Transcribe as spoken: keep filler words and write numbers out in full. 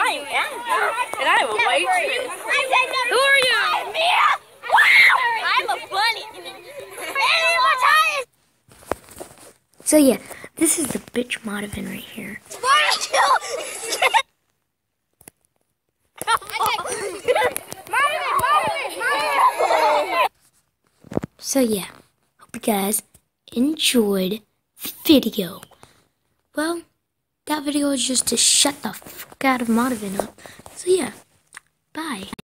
I am, and I'm a waitress. Who are you? I'm Mia. I'm a bunny. So yeah, this is the bitch Madhavan right here. So yeah, hope you guys enjoyed the video. Well, that video is just to shut the fuck out of Madhavan up. So yeah, bye.